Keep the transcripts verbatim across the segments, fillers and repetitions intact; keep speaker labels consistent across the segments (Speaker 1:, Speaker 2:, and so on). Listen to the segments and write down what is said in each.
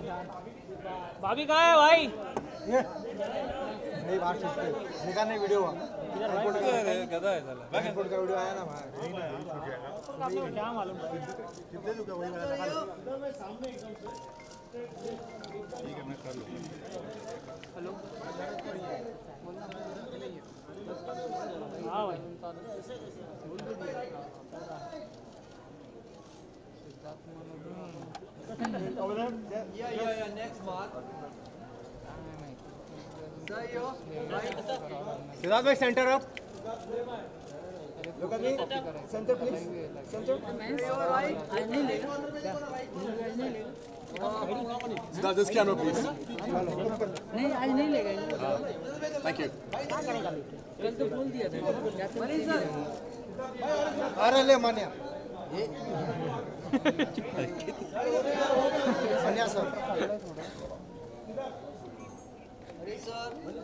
Speaker 1: भाभी कहाँ है भाई?
Speaker 2: ये नहीं बात सुनते निकाल नहीं वीडियो एयरपोर्ट का गधा है साला एयरपोर्ट का वीडियो आया ना भाई
Speaker 1: आपको क्या मालूम
Speaker 2: कितने लोग वही वाला सामने एकदम से ठीक है मैं कर लूंगा
Speaker 1: हेलो हाँ भाई
Speaker 3: Yeah, yeah, yeah. Next one. Sir, you.
Speaker 2: Siddharth भाई centre up look at me center please center
Speaker 3: You all right?
Speaker 2: Siddharth this camera please
Speaker 4: नहीं आज नहीं लेगा
Speaker 2: thank you
Speaker 4: कल तो बोल दिया था
Speaker 2: अरे ले Manya Manya sir
Speaker 3: Ready, sir?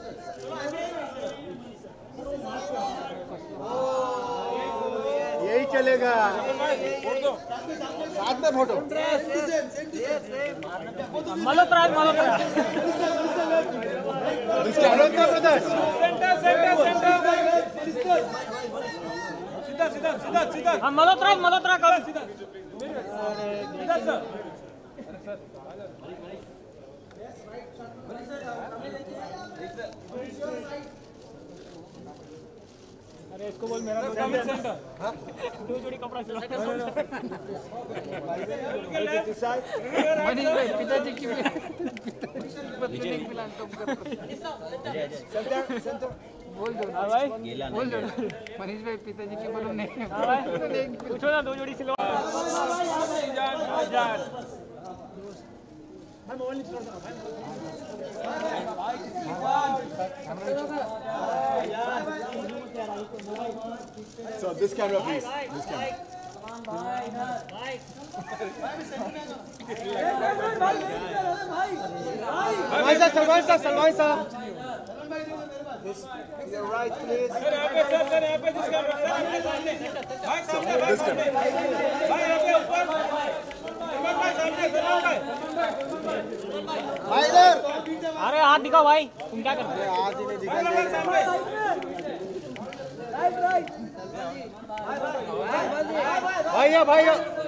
Speaker 2: यही चलेगा साथ में फोटो
Speaker 1: मल्होत्रा मल्होत्रा
Speaker 2: सीधा सीधा सीधा सीधा
Speaker 1: हाँ मल्होत्रा मल्होत्रा कब
Speaker 2: सीधा सर
Speaker 1: अरे इसको बोल मेरा दो जोड़ी कपड़ा सिला
Speaker 4: मनीष भाई पिताजी की पत्नी ने मिलान तुम कर बोल दो
Speaker 1: हाँ भाई
Speaker 4: बोल दो मनीष भाई पिताजी की बोलो नहीं
Speaker 1: हाँ भाई पूछो ना दो जोड़ी सिलवा
Speaker 2: So this camera please this camera Salman sir Salman sir Salman sir this your right please sir यहाँ पे sir sir यहाँ पे this camera sir आपके सामने भाई सामने भाई सामने भाई यहाँ पे ऊपर सलमान भाई सामने सलमान भाई भाई इधर
Speaker 1: अरे हाथ दिखाओ भाई तुम क्या करते हो
Speaker 2: हाथ ही नहीं दिखा भाई भाई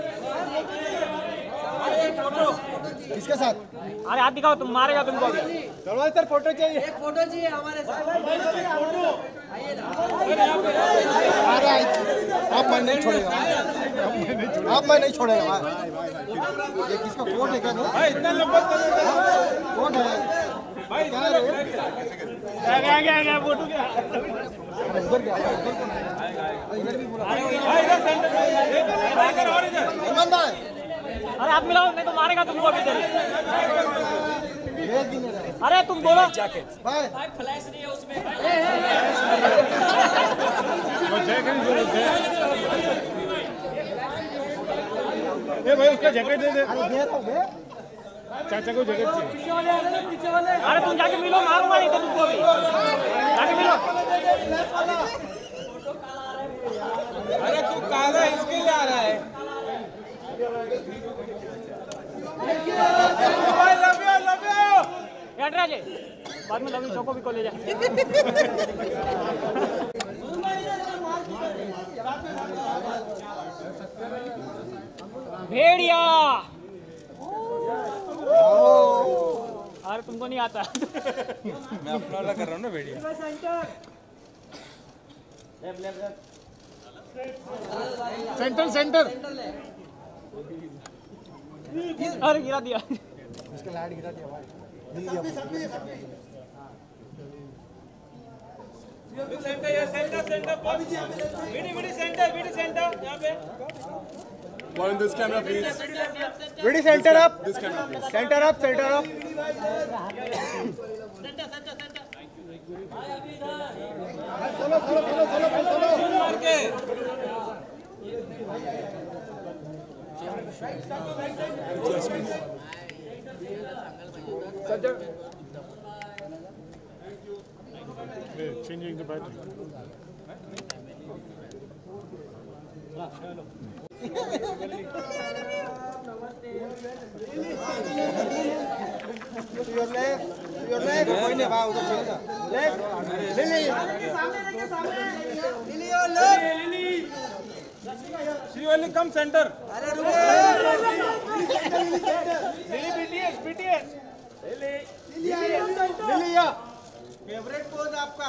Speaker 2: किसके साथ
Speaker 1: अरे हाथ दिखाओ तुम मारेगा तुमको अभी
Speaker 2: चलो सर फोटो चाहिए
Speaker 3: एक फोटो चाहिए हमारे साथ
Speaker 2: अरे आप मैं नहीं छोड़ेगा आप मैं नहीं छोड़ेगा ये किसका कोट है क्या भाई इतना लंबा कोट है भाई क्या है
Speaker 1: आगे आगे आगे फोटो क्या
Speaker 2: उधर क्या इधर भी बोला
Speaker 1: अरे
Speaker 2: भाई इधर सेंटर इधर और इधर सलमान भाई
Speaker 1: अरे हाथ मिलाओ नहीं तो मारेगा तुमको अभी तेरे
Speaker 2: भेज भी नहीं रहा
Speaker 1: अरे तुम बोलो
Speaker 2: भाई
Speaker 3: फ्लैश नहीं है उसमें
Speaker 2: ए भाई उसका जैकेट दे दे अरे दे रहा हूं बे चाचा को जैकेट चाहिए
Speaker 3: पीछे वाले आ रहे हैं पीछे वाले
Speaker 1: अरे तुम जाके मिलो मारूंगा नहीं तो तुमको अभी जाके मिलो
Speaker 2: अरे तू काला इसके लिए आ रहा है भाई लव यू लव यू
Speaker 1: यार राजे बाद में लवी चौको भी को ले जा भेड़िया अरे तुमको नहीं आता
Speaker 2: मैं अपना वाला कर रहा हूँ ना भेड़िया सेंटर सेंटर
Speaker 1: अरे गिरा दिया
Speaker 2: उसका लाइट गिरा दिया भाई मिल गया
Speaker 5: सेंटर ये सेंटर सेंटर वीडी वीडी सेंटर वीडी सेंटर यहाँ पे
Speaker 2: One in this camera please ready center up this camera please center up center up
Speaker 3: centre centre centre
Speaker 2: follow follow follow follow follow
Speaker 5: मार के
Speaker 2: center changing the battery
Speaker 3: नमस्ते
Speaker 2: your left, to your left. कोई नहीं भाई उधर चले जा. Left. Lily. Lily और left.
Speaker 5: Srivalli come center.
Speaker 2: अरे रुको.
Speaker 5: Lily BTS BTS. Lily.
Speaker 2: Lily या. फेवरेट पोज आपका.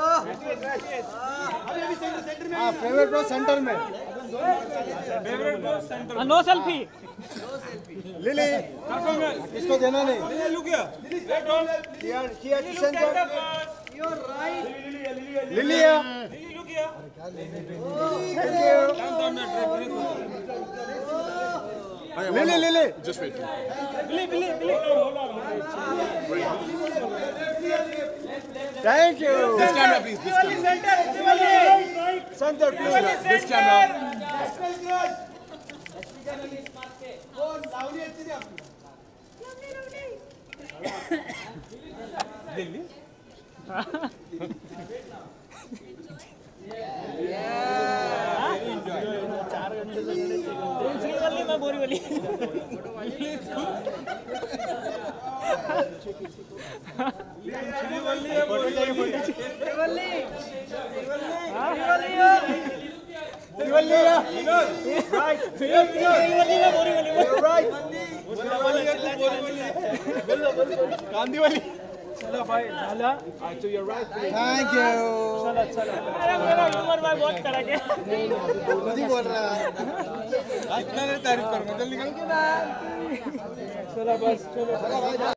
Speaker 2: हाँ फेवरेट पोज सेंटर में.
Speaker 5: Favourite pose centre.
Speaker 1: No selfie.
Speaker 2: Lily. इसको देना नहीं.
Speaker 5: Lily look here. Wait on.
Speaker 2: Here, here to center.
Speaker 5: Your right.
Speaker 2: Lily या.
Speaker 5: Lily look here.
Speaker 2: Thank you.
Speaker 5: Down down that track.
Speaker 2: Lily Lily.
Speaker 6: Just wait.
Speaker 5: Billy Billy Billy.
Speaker 2: Thank you.
Speaker 6: This camera, please. This camera.
Speaker 5: Center. Shrivalli.
Speaker 2: Center please.
Speaker 6: This camera.
Speaker 5: Delhi.
Speaker 1: Srivalli मैं बोरीवली.
Speaker 5: श्रीवल्ली है बोरीवली.
Speaker 2: श्रीवल्ली या. Right.
Speaker 1: Srivalli मैं Borivali.
Speaker 2: Right.
Speaker 5: Srivalli है तो बोरीवली.
Speaker 2: गांधी वाली. चलो भाई नाला. To your right. Thank you. चलो चलो.
Speaker 1: अरे मेरा ह्यूमर भाई बहुत कड़क है.
Speaker 2: खुद ही बोल रहा है.
Speaker 5: इतना नहीं तारीफ कर. मतलब निकल.
Speaker 2: चलो बस चलो.